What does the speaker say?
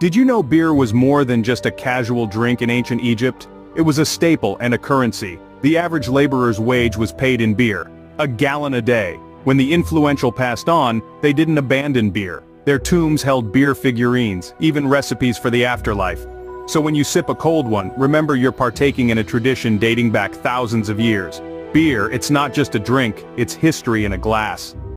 Did you know beer was more than just a casual drink in ancient Egypt? It was a staple and a currency. The average laborer's wage was paid in beer, a gallon a day. When the influential passed on, they didn't abandon beer. Their tombs held beer figurines, even recipes for the afterlife. So when you sip a cold one, remember you're partaking in a tradition dating back thousands of years. Beer, it's not just a drink, it's history in a glass.